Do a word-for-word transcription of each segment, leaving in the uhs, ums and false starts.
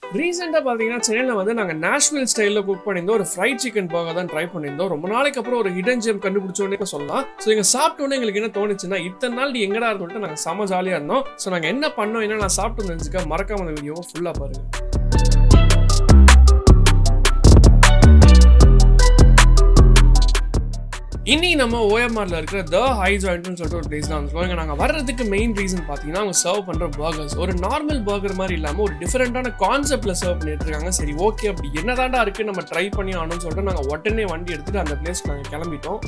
ரீசெண்டா பாத்தீங்கன்னா சென்னையில வந்து நாங்க நேஷனல் ஸ்டைல்ல குக் பண்ணியிருந்தோம் ஒரு ஃப்ரைட் சிக்கன் பர்கர் தான் ட்ரை பண்ணியிருந்தோம். ரொம்ப நாளைக்கு அப்புறம் ஒரு ஹிடன் ஜெம் கண்டுபிடிச்சோன்னே சொல்லலாம். ஸோ இங்க சாப்பிட்டோன்னே எங்களுக்கு என்ன தோணுச்சுன்னா இத்தனை நாள் எங்கடா இருந்துட்டு நாங்க செம ஜாலியா இருந்தோம். ஸோ நாங்க என்ன பண்ணோம் என்ன நான் சாப்பிட்டு தெரிஞ்சுக்க மறக்காம அந்த வீடியோவை ஃபுல்லா பாருங்க. இன்னைக்கு நம்ம ஓஎம்ஆர்ல இருக்கிற த ஹை ஜாயிண்ட்னு சொல்லிட்டு ஒரு பிளேஸ் தான் வந்துருக்கோம். இங்க நாங்க வர்றதுக்கு மெயின் ரீசன் பாத்தீங்கன்னா அவங்க சர்வ் பண்ற பர்கர்ஸ் ஒரு நார்மல் பர்கர் மாதிரி இல்லாம ஒரு டிஃபரெண்டான கான்செப்ட்ல சர்வ் பண்ணிட்டு இருக்காங்க. சரி ஓகே அப்படி என்னதாண்டா இருக்கு நம்ம ட்ரை பண்ணி ஆகணும்னு சொல்லிட்டு நாங்க உடனே வண்டி எடுத்துட்டு அந்த பிளேஸ்க்கு நாங்க கிளம்பிட்டோம்.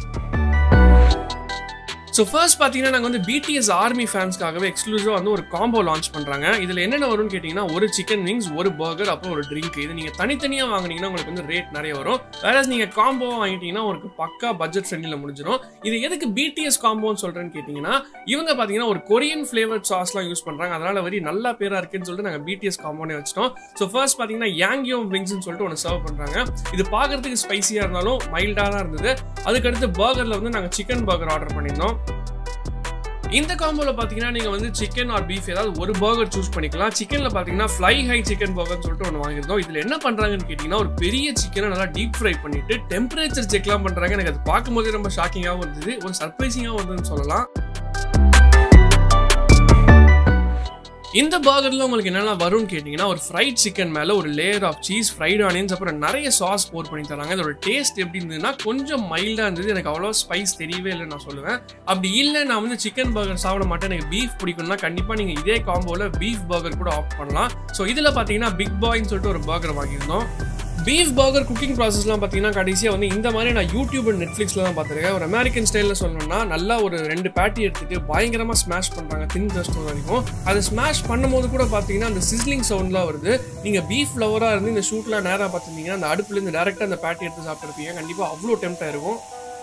ஸோ ஃபர்ஸ்ட் பார்த்தீங்கன்னா நாங்கள் வந்து பிடிஎஸ் ஆர்மி ஃபேன்ஸ்க்காகவே எக்ஸ்க்ளூசிவாக வந்து ஒரு காம்போ லான்ச் பண்ணுறாங்க. இதில் என்னென்ன வரும்னு கேட்டிங்கன்னா ஒரு சிக்கன் விங்ஸ், ஒரு பர்கர், அப்புறம் ஒரு ட்ரிங்க். இது நீங்கள் தனித்தனியாக வாங்கினீங்கன்னா உங்களுக்கு வந்து ரேட் நிறைய வரும். வேற நீங்கள் காம்போ வாங்கிட்டீங்கன்னா உங்களுக்கு பக்கா பட்ஜெட் ஃப்ரெண்ட்லியில் முடிஞ்சிடும். இது எதுக்கு பிடிஎஸ் காம்போன்னு சொல்கிறேன்னு கேட்டிங்கன்னா இவங்க பார்த்தீங்கன்னா ஒரு கொரியன் ஃப்ளேவர்ட் சாஸ்லாம் யூஸ் பண்ணுறாங்க. அதனால வரி நல்ல பேராக இருக்குன்னு சொல்லிட்டு நாங்கள் பிடிஎஸ் காம்போனே வச்சிட்டோம். ஸோ ஃபர்ஸ்ட் பார்த்தீங்கன்னா யாங்கியோம் விங்ஸ்னு சொல்லிட்டு ஒன்று சர்வ் பண்ணுறாங்க. இது பார்க்கறதுக்கு ஸ்பைசியாக இருந்தாலும் மைல்டாக தான் இருந்தது. அதுக்கடுத்து பர்கரில் வந்து நாங்கள் சிக்கன் பர்கர் ஆர்டர் பண்ணியிருந்தோம். இந்த காம்போல பாத்தீங்கன்னா நீங்க வந்து சிக்கன் ஆர் பீஃப் ஏதாவது ஒரு பர்கர் சூஸ் பண்ணிக்கலாம். சிக்கன்ல பாத்தீங்கன்னா ஃப்ளை ஹை சிக்கன் பர்கர் சொல்லிட்டு ஒன்று வாங்கியிருந்தோம். இதுல என்ன பண்றாங்கன்னு கேட்டீங்கன்னா ஒரு பெரிய சிக்கனை நல்லா டீப் ஃப்ரை பண்ணிட்டு டெம்பரேச்சர் செக்லாம் பண்றாங்க. எனக்கு அது பார்க்கும்போதே ரொம்ப ஷாக்கிங்காகவும் இருந்தது, ஒரு சர்ப்ரைசிங்காகவும் இருந்ததுன்னு சொல்லலாம். இந்த பர்கர்ல உங்களுக்கு என்னென்ன வரும்னு கேட்டீங்கன்னா ஒரு ஃப்ரைட் சிக்கன் மேல ஒரு layer of cheese, fried onions, அப்புறம் நிறைய சாஸ் போர் பண்ணி தராங்க. இதோட டேஸ்ட் எப்படி இருந்ததுன்னா கொஞ்சம் மைல்டா இருந்தது. எனக்கு அவ்வளோ ஸ்பைஸ் தெரியவே இல்லைன்னு நான் சொல்லுவேன். அப்படி இல்லை நான் வந்து சிக்கன் பர்கர் சாப்பிட மாட்டேன், எனக்கு பீஃப் பிடிக்கும்னா கண்டிப்பா நீங்க இதே காம்போல பீஃப் பர்கர் கூட ஆப்ட் பண்ணலாம். ஸோ இதுல பாத்தீங்கன்னா பிக் பாய்ன்னு சொல்லிட்டு ஒரு பர்கர் வாங்கியிருந்தோம். பீஃப் பர்கர் குக்கிங் ப்ராசஸ்லாம் பார்த்தீங்கன்னா கடைசியாக வந்து இந்த மாதிரி நான் யூடியூப் அண்ட் நெட்ஃப்ளிக்ஸில் தான் பார்த்துருக்கேன். ஒரு அமெரிக்கன் ஸ்டைலில் சொல்லணும்னா நல்லா ஒரு ரெண்டு பேட்டி எடுத்துட்டு பயங்கரமாக ஸ்மாஷ் பண்ணுறாங்க தின் ஜஸ்ட் வரைக்கும். அதை ஸ்மாஷ் பண்ணும்போது கூட பார்த்தீங்கன்னா அந்த சிஸ்லிங் சவுண்ட்லாம் வருது. நீங்கள் பீஃப் லவராக இருந்து இந்த ஷூட்லாம் நேராக பார்த்துருந்தீங்கன்னா அந்த அடுப்புலேருந்து டேரெக்டாக அந்த பேட்டி எடுத்து சாப்பிட்ருப்பீங்க. கண்டிப்பாக அவ்வளோ டெம்ப்டாக இருக்கும்.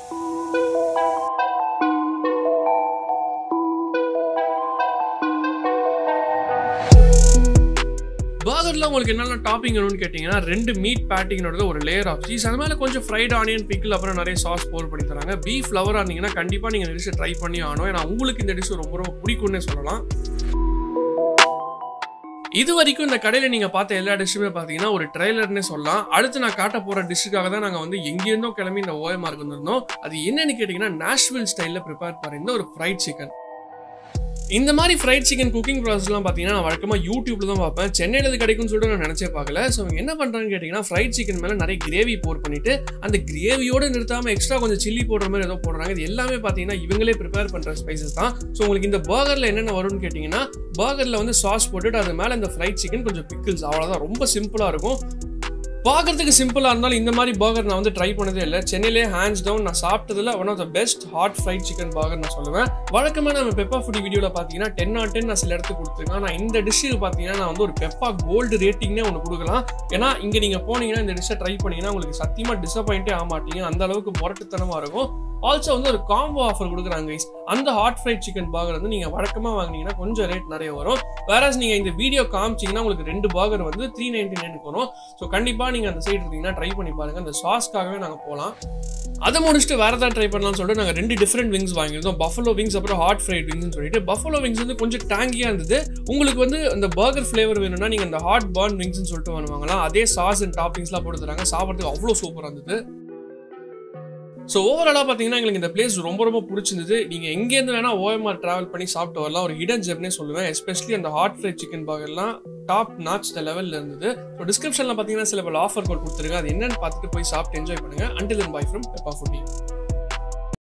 பர்கர்ல உங்களுக்கு என்னென்ன டாப்பிங் வேணும்னு கேட்டீங்கன்னா ரெண்டு மீட் பேட்டிங்கோட ஒரு லேயர் ஆஃப் சீஸ், அது மேலே கொஞ்சம் ஃப்ரைட் ஆனியன், பிக்கிள், அப்புறம் நிறைய சாஸ் போர் பண்ணி தராங்க. பீஃப் லவராக இருந்தீங்கன்னா கண்டிப்பாக நீங்கள் இந்த டிஷ் ட்ரை பண்ணி ஆகணும். ஏன்னா உங்களுக்கு இந்த டிஷ் ரொம்ப ரொம்ப பிடிக்கும்னே சொல்லலாம். இது வரைக்கும் இந்த கடையில் நீங்கள் பார்த்த எல்லா டிஷ்ஷுமே பார்த்தீங்கன்னா ஒரு ட்ரெய்லர்னே சொல்லலாம். அடுத்து நான் காட்ட போகிற டிஷ்ஷுக்காக தான் நாங்கள் வந்து எங்கேருந்தோ கிளம்பி இந்த ஓஎம்ஆருக்கு வந்திருந்தோம். அது என்னன்னு கேட்டிங்கன்னா நேஷ்வில் ஸ்டைலில் ப்ரிப்பேர் பண்ணியிருந்த ஒரு ஃப்ரைட் சிக்கன். இந்த மாதிரி ஃப்ரைட் சிக்கன் குக்கிங் ப்ராசஸ்லாம் பார்த்தீங்கன்னா நான் வழக்கமாக யூடியூப்ல தான் பார்ப்பேன். சென்னையில் இது கிடைக்கும்னு சொல்லிட்டு நான் நினச்சே பார்க்கல. ஸோ அவங்க என்ன பண்ணுறாங்கன்னு கேட்டிங்கன்னா ஃப்ரைட் சிக்கன் மேலே நிறைய கிரேவி போர் பண்ணிட்டு அந்த கிரேவியோடு நிறுத்தாமல் எக்ஸ்ட்ரா கொஞ்சம் சில்லி போடுற மாதிரி ஏதோ போடுறாங்க. இது எல்லாமே பார்த்தீங்கன்னா இவங்களே ப்ரிப்பேர் பண்ணுற ஸ்பைசஸ் தான். ஸோ உங்களுக்கு இந்த பர்கரில் என்னென்ன வரும்னு கேட்டிங்கன்னா பர்கரில் வந்து சாஸ் போட்டுட்டு அது மேலே இந்த ஃப்ரைட் சிக்கன், கொஞ்சம் பிக்கிள்ஸ், அவ்வளோதான். ரொம்ப சிம்பிளாக இருக்கும். பார்க்கறதுக்கு சிம்பிளாக இருந்தாலும் இந்த மாதிரி பர்கர் நான் வந்து ட்ரை பண்ணதே இல்லை. சென்னையிலே ஹேண்ட்ஸ் டவுன் நான் சாப்பிட்டதில் one of the best hot fried chicken burger நான் சொல்லுவேன். வழக்கமாக நம்ம பெப்பா ஃபுடி வீடியோவில் பார்த்தீங்கன்னா டென் ஆன் டென் நான் சில இடத்துக்கு கொடுத்துருக்கேன். நான் இந்த டிஷ்ஷுக்கு பார்த்தீங்கன்னா நான் வந்து ஒரு பெப்பா கோல்டு ரேட்டிங்னே ஒன்று கொடுக்கலாம். ஏன்னா இங்கே நீங்கள் போனீங்கன்னா இந்த டிஷ்ஷை ட்ரை பண்ணிங்கன்னா உங்களுக்கு சத்தியமாக டிசப்பாயிண்டே ஆக மாட்டீங்க, அந்த அளவுக்கு முரட்டுத்தனமாக இருக்கும். ஆல்சோ வந்து ஒரு காம்போ ஆஃபர் கொடுக்குறாங்க கைஸ். அந்த ஹாட் ஃப்ரைட் சிக்கன் பர்கர் வந்து நீங்கள் வழக்கமாக வாங்கினீங்கன்னா கொஞ்சம் ரேட் நிறைய வரும். வேறஸ் நீங்கள் இந்த வீடியோ காமிச்சிங்கன்னா உங்களுக்கு ரெண்டு பர்கர் வந்து த்ரீ நைன்டி நைனுக்கு வரும். ஸோ கண்டிப்பாக நீங்கள் அந்த சைடு இருந்தீங்கன்னா ட்ரை பண்ணி பாருங்கள். அந்த சாஸ்க்காகவே நாங்கள் போகலாம். அதை முடிச்சுட்டு வேறு ஏதாவது ட்ரை பண்ணலாம்னு சொல்லிட்டு நாங்கள் ரெண்டு டிஃப்ரெண்ட் விங்ஸ் வாங்கியிருந்தோம். பஃபலோ விங்ஸ், அப்புறம் ஹாட் ஃப்ரைட் விங்ஸ்னு சொல்லிட்டு. பஃபலோ விங்ஸ் வந்து கொஞ்சம் டேங்கியாக இருந்தது. உங்களுக்கு வந்து அந்த பர்கர் ஃப்ளேவர் வேணும்னா நீங்கள் அந்த ஹாட் பர்ன் விங்ஸ்னு சொல்லிட்டு வாங்குவாங்களாம். அதே சாஸ் அண்ட் டாப்பிங்ஸ்லாம் போட்டு தராங்க. சாப்பிட்றதுக்கு அவ்வளோ சூப்பராக இருந்தது. ஸோ ஓவராலாக பார்த்தீங்கன்னா எங்களுக்கு இந்த பிளேஸ் ரொம்ப ரொம்ப பிடிச்சிருந்தது. நீங்கள் எங்கேருந்து வேணால் ஓஎம்ஆர் ட்ராவல் பண்ணி சாப்பிட்டு வரலாம். ஒரு ஹிடன் ஜெம்னே சொல்லுவேன். எஸ்பெஷலி அந்த ஹாட் ஃப்ரைட் சிக்கன் பர்கர்லாம் டாப் நாச் த லெவலில் இருந்தது. ஸோ டிஸ்கிரிப்ஷனில் பார்த்தீங்கன்னா சில பல ஆஃபர் கோட் கொடுத்துருங்க. அது என்னன்னு பார்த்துட்டு போய் சாப்பிட்டு என்ஜாய் பண்ணுங்கள். Until then bye from Peppa foodie.